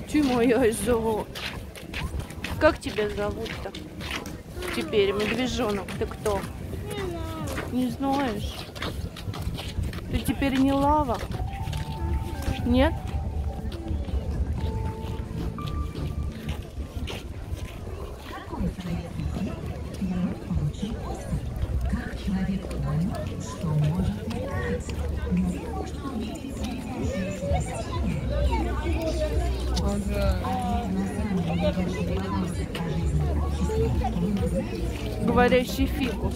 Ты моя зовут. Как тебя зовут-то? Теперь, медвежонок, ты кто? Не знаешь? Ты теперь не Лава? Нет? Говорящий фикус.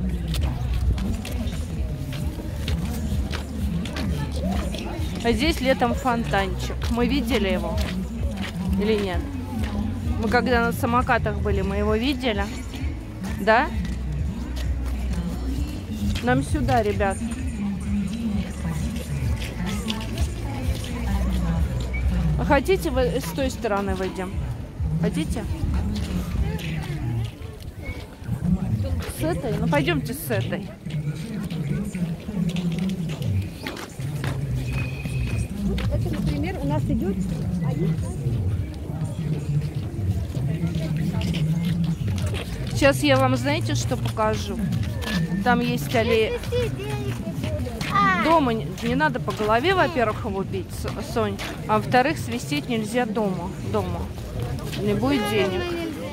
А здесь летом фонтанчик. Мы видели его? Или нет? Мы когда на самокатах были, мы его видели? Да? Нам сюда, ребят. А хотите, вы с той стороны выйдем? Хотите? С этой? Ну пойдемте с этой. Это, например, у нас идет. Сейчас я вам, знаете, что покажу? Там есть аллея. Дома не надо по голове, во-первых, его бить, Сонь. А во-вторых, свистеть нельзя дома. Не будет денег.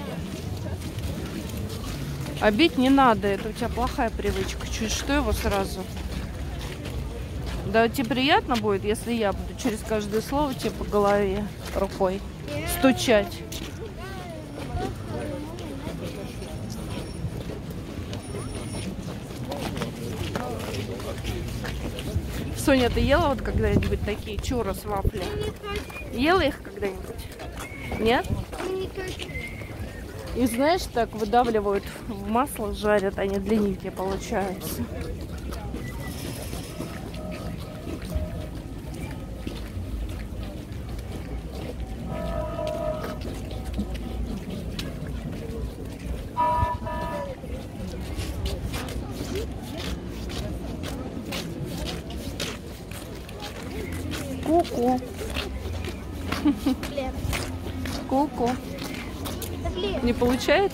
А бить не надо, это у тебя плохая привычка. Чуть что его сразу. Да, тебе приятно будет, если я буду через каждое слово тебе по голове рукой стучать. Соня, ты ела вот когда-нибудь такие чурос вафли? Ела их когда-нибудь? Нет? И знаешь, так выдавливают в масло, жарят, они длинненькие получаются. Ку-ку. Ку-ку. Не получается?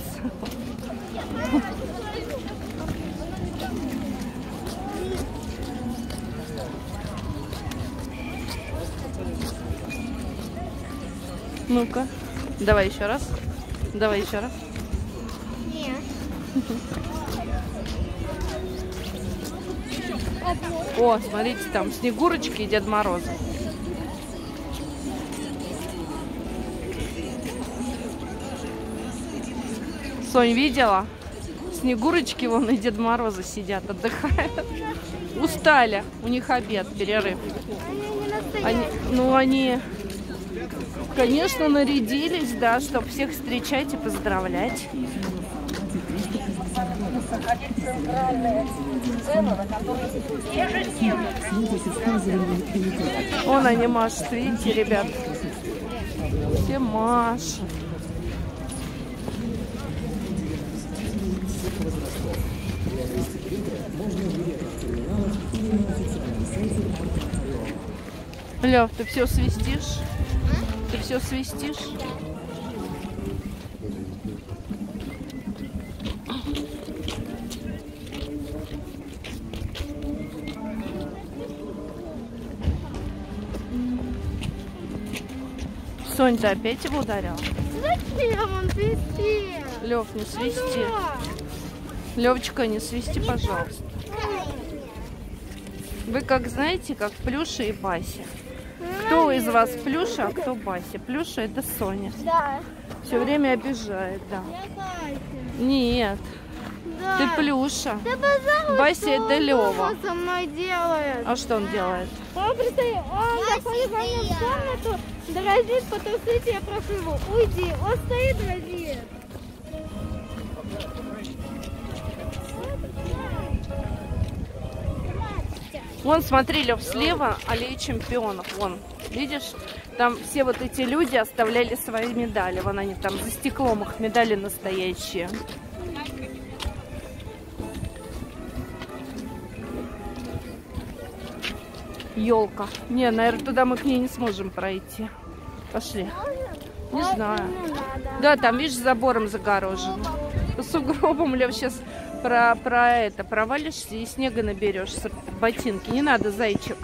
Ну-ка. Давай еще раз. Давай еще раз. Нет. О, смотрите, там Снегурочки и Дед Мороза. Сонь, видела? Снегурочки вон и Дед Мороза сидят, отдыхают. Устали, у них обед, перерыв. Они, конечно, нарядились, да, чтобы всех встречать и поздравлять. Вон они машут, видите, ребят? Все машут. Лев, ты все свистишь? Ты все свистишь? Сонь, ты опять его ударил? Зачем он свистит? Лев, не свисти. Левочка, не свисти, пожалуйста. Вы как знаете, как Плюша и Бася. Кто из вас Плюша, а кто Бася? Плюша это Соня. Да. Все время обижает, да. Я Бася. Нет, Да. ты Плюша. Да, пожалуйста, Бася это Лева. со мной делает. А что он делает? Он заходит ко мне в комнату, дразит, потусить, я прошу его, уйди. Он стоит, дразит. Вон, смотри, Лев, слева аллея чемпионов. Вон, видишь? Там все вот эти люди оставляли свои медали. Вон они там за стеклом, их медали настоящие. Елка. Не, наверное, туда мы к ней не сможем пройти. Пошли. Не Вот знаю. не надо. Да, там, видишь, забором загорожено. По сугробам, Лев, сейчас провалишься и снега наберешься. Ботинки. Не надо, зайчик.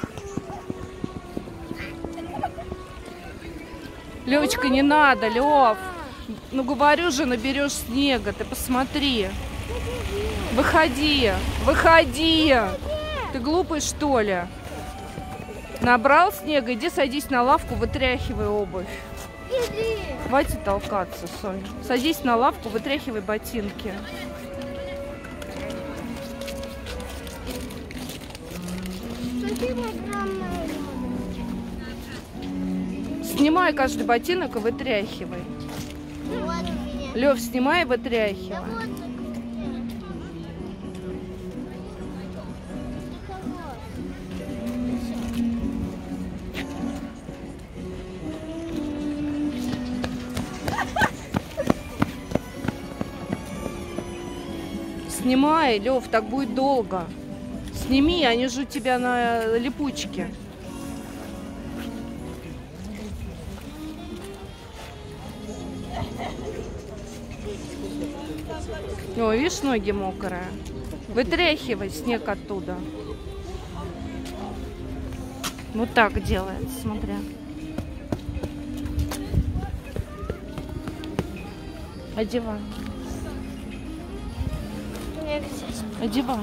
Левочка, не надо, Лев. Ну, говорю же, наберешь снега. Ты посмотри. Выходи. Выходи. Ты глупый, что ли? Набрал снега, иди садись на лавку, вытряхивай обувь. Иди. Хватит толкаться, Соня. Садись на лавку, вытряхивай ботинки. Спасибо огромное. Снимай каждый ботинок и вытряхивай. Вот у меня. Лев, снимай и Да вытряхивай. вот. Снимай, Лев, так будет долго. Сними, они же у тебя на липучке. О, видишь, ноги мокрые. Вытряхивай снег оттуда. Вот так делается, смотря. Одевай. Одевай.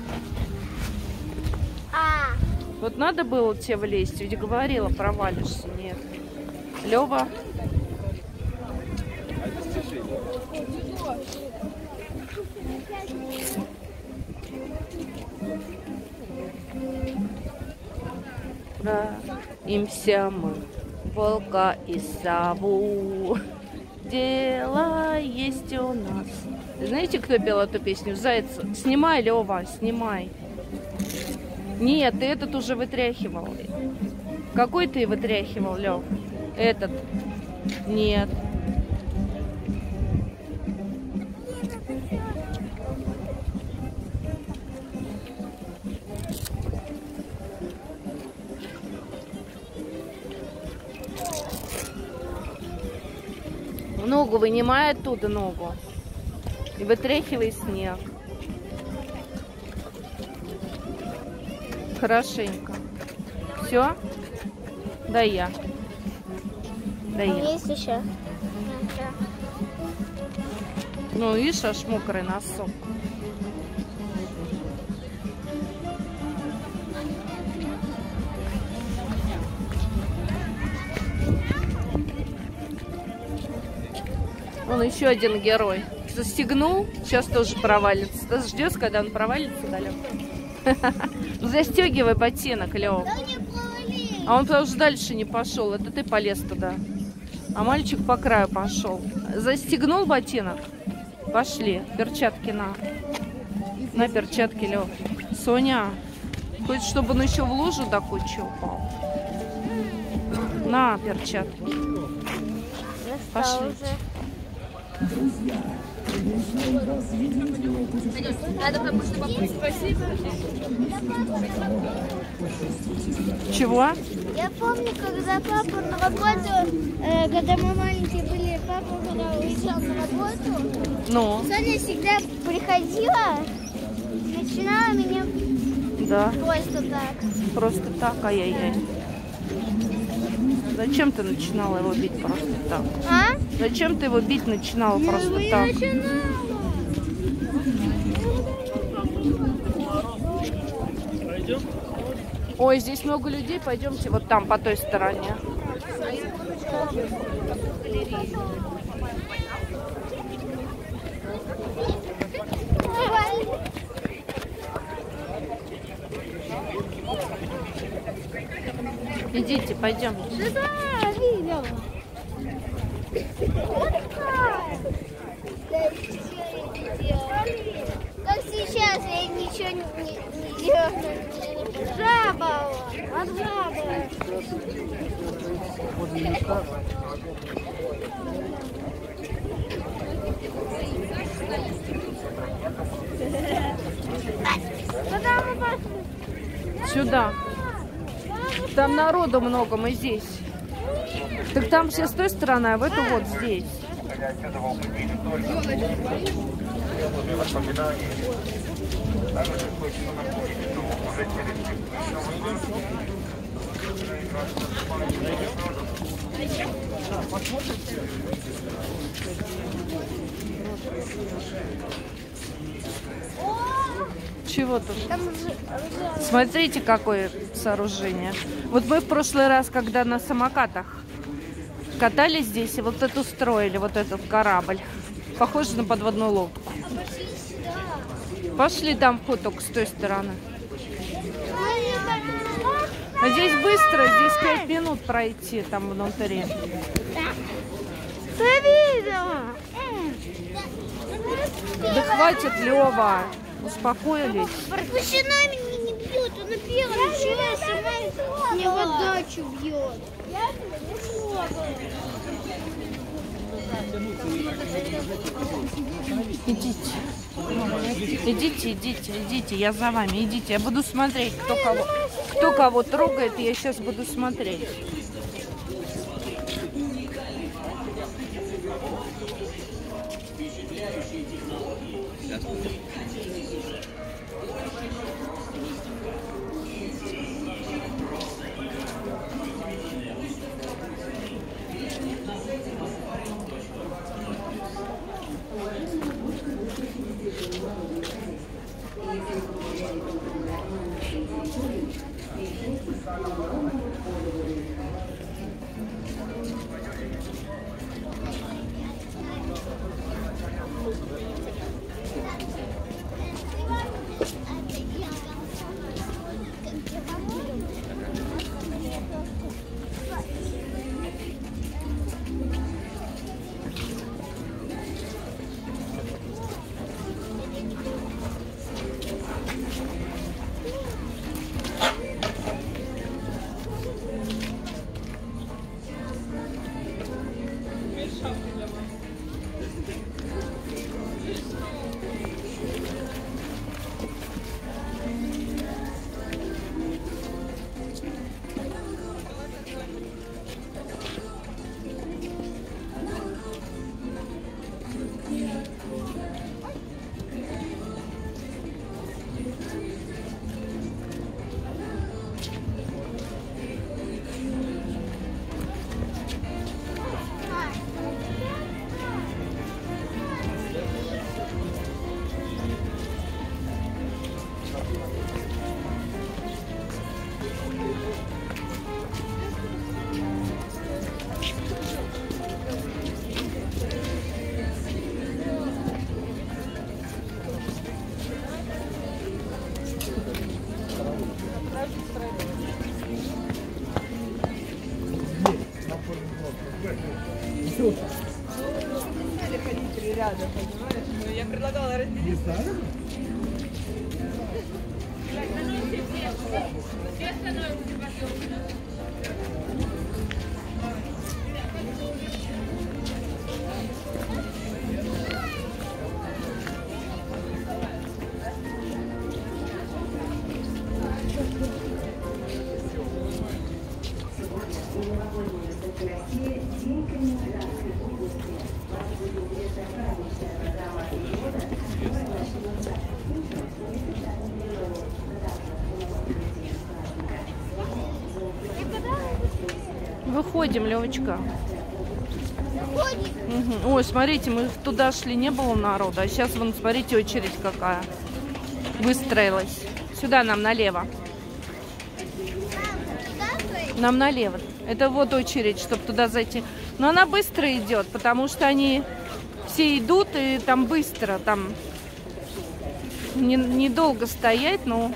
Вот надо было тебе влезть, ведь говорила, провалишься. Нет. Лева. Имся мы, волка и сову. Дело есть у нас. Знаете, кто пел эту песню? Зайца. Снимай, Лева, снимай. Нет, ты этот уже вытряхивал. Какой ты вытряхивал, Лев? Этот. Нет. Ногу вынимай оттуда, ногу. И вытряхивай снег. Хорошенько. Все? Да я. Да я. Есть еще. Ну, видишь, аж мокрый носок. Вон еще один герой. Застегнул, сейчас тоже провалится. Ты ждешь, когда он провалится, да, Лев? Ну, застегивай ботинок, Лев. А он потому что дальше не пошел. Это ты полез туда. А мальчик по краю пошел. Застегнул ботинок? Пошли. Перчатки на. На перчатки, Лев. Соня, хочешь, чтобы он еще в лужу до кучи упал? На перчатки. Пошли. Чего? Я помню, когда папа на работу, когда мы маленькие были, папа когда уезжал на работу, Ну? Соня всегда приходила, начинала меня Да. просто так. Просто так, ай-яй-яй. Зачем ты начинала его бить просто так? А? Зачем ты его бить начинала просто Я так? начинала. Ой, здесь много людей, пойдемте вот там, по той стороне. Идите, пойдем. Да, видела. Вот так. Как сейчас я ничего не делаю. Жаба. От жабы. Куда мы пошли? Сюда. Там народу много, мы здесь. Так там все с той стороны, а в эту вот здесь. Чего тут? Смотрите, какое сооружение. Вот мы в прошлый раз, когда на самокатах катались здесь, и вот эту строили, вот этот корабль. Похоже на подводную лодку. Пошли, там вход только с той стороны. А здесь быстро, здесь 5 минут пройти там внутри. Ты видела? Да хватит, Лёва. Успокоились. Пусть она меня не бьет, она первая вчера сама мне в отдачу бьет. Идите, я за вами, идите. Я буду смотреть, кто кого трогает, я сейчас буду смотреть. Рядом, понимаешь? Я предлагала разделиться. Выходим, Левочка. Угу. Ой, смотрите, мы туда шли, не было народа. А сейчас, вон, смотрите, очередь какая выстроилась. Сюда нам налево. Нам налево. Это вот очередь, чтобы туда зайти. Но она быстро идет, потому что они все идут, и там быстро. Там недолго стоять, но...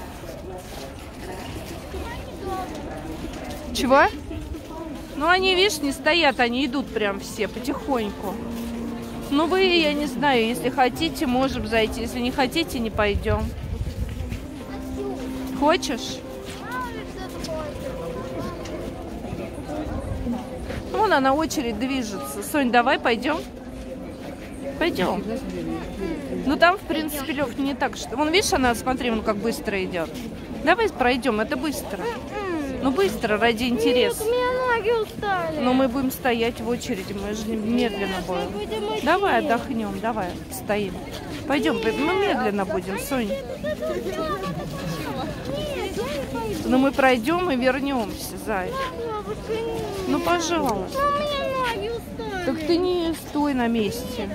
Чего? Ну, они, видишь, не стоят, они идут прям все потихоньку. Ну, вы, я не знаю, если хотите, можем зайти. Если не хотите, не пойдем. Хочешь? Вон она, очередь движется. Сонь, давай пойдем. Пойдем. Ну, там, в принципе, Лёв, не так что... Вон, видишь, она, смотри, вон как быстро идет. Давай пройдем, это быстро. Ну, быстро, ради интереса. Нет, у меня ноги устали. Но мы будем стоять в очереди, мы же медленно будем. Давай отдохнем, давай, стоим. Пойдем, мы медленно будем, Сонь. Но мы пройдем и вернемся, Зай. Ну, пожалуйста. У меня ноги устали. Так ты не стой на месте.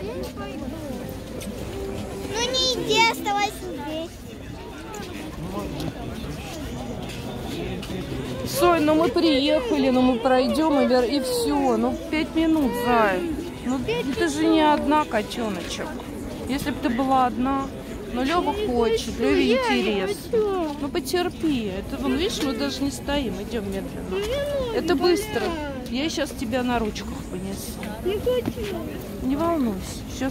Ну не иди, оставайся здесь. Сонь, ну мы приехали, ну мы пройдем и все. Ну 5 минут, Зай. Ну ты же не одна, котеночек. Если бы ты была одна, но Лёва хочет, Лёве интересно. Ну потерпи. Это, вон, видишь, мы даже не стоим, идем медленно. Это быстро. Я сейчас тебя на ручках понесу. Не хочу. Не волнуйся. Сейчас.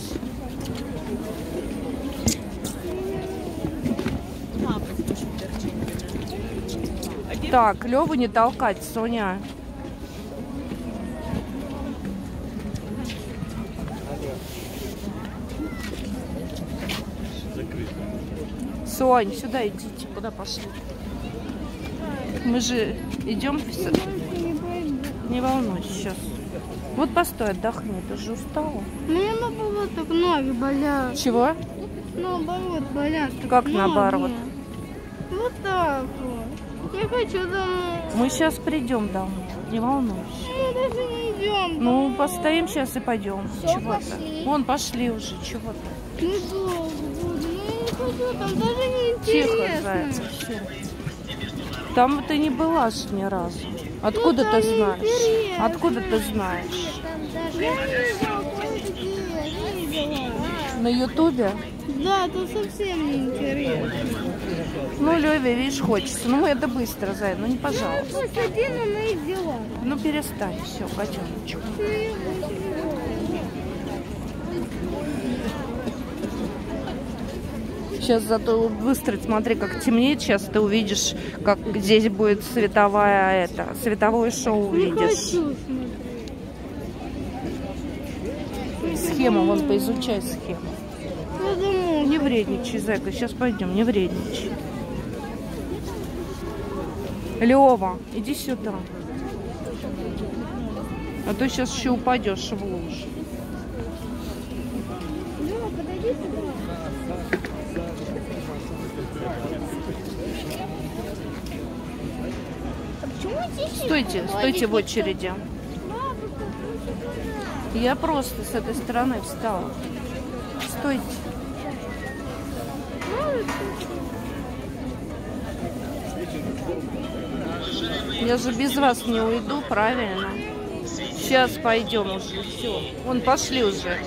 Так, Лёву не толкать, Соня. Сонь, сюда идите. Куда пошли? Мы же идем. Не волнуйся сейчас. Вот постой, отдохни. Ты же устала. Мне наоборот так ноги болят. Чего? Наоборот болят. Как ноги. наоборот? Вот так вот. Я хочу домой. Мы сейчас придем домой. Не волнуйся. Мы даже не идем. Ну, постоим сейчас и пойдем. Всё, Чего-то. пошли. Вон, пошли уже. Чего-то. Недолго буду. Ну, я не хочу, там даже не Тихо, интересно. зайца. Всё. Там ты не была же ни разу. Откуда Ну, ты там знаешь? неинтересно. Откуда ты знаешь? Я не видела. На Ютубе? Да, тут совсем не интересно. Ну, Лёве, видишь, хочется. Ну, мы это быстро, Зай. Ну, не пожалуйста. Посади на мои дела. Ну, перестань. Все, котеночек. Сейчас зато быстро, смотри, как темнеет. Сейчас ты увидишь, как здесь будет световое шоу Не увидишь. хочу смотреть. Схему, вон, поизучай схему. Я домой. Не вредничай, зайка, сейчас пойдем, не вредничай. Лёва, иди сюда. А то сейчас еще упадешь в лужу. Лёва, подойди сюда. А почему тихий? Стойте в очереди. Я просто с этой стороны встала. Стойте. Я же без вас не уйду, правильно? Сейчас пойдем уже. Все. Вон, пошли уже.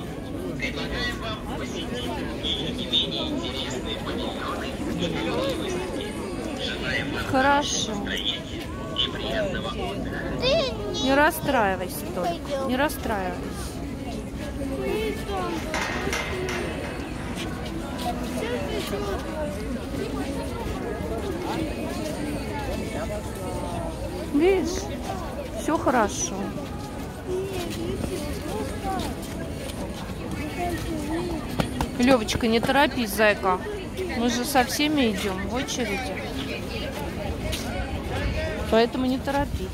Хорошо. Ты Не расстраивайся только. Не расстраивайся. Видишь, все хорошо. Левочка, не торопись, зайка. Мы же со всеми идем в очереди. Поэтому не торопись.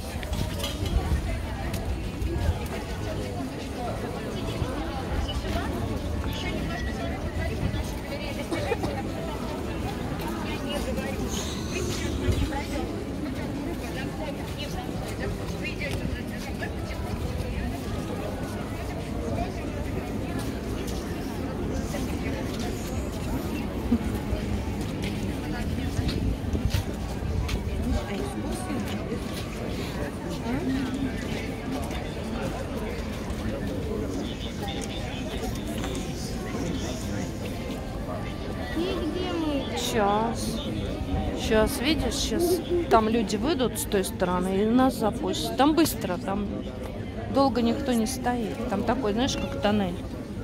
Сейчас, видишь, сейчас там люди выйдут с той стороны и нас запустят. Там быстро, там долго никто не стоит. Там такой, знаешь, как тоннель.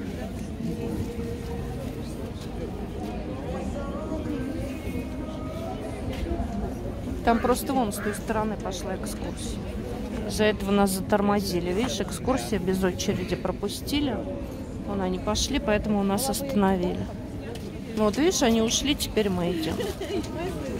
Там просто вон с той стороны пошла экскурсия. Из-за этого нас затормозили. Видишь, экскурсия без очереди пропустили. Вон они пошли, поэтому нас остановили. Ну вот видишь, они ушли, теперь мы идем.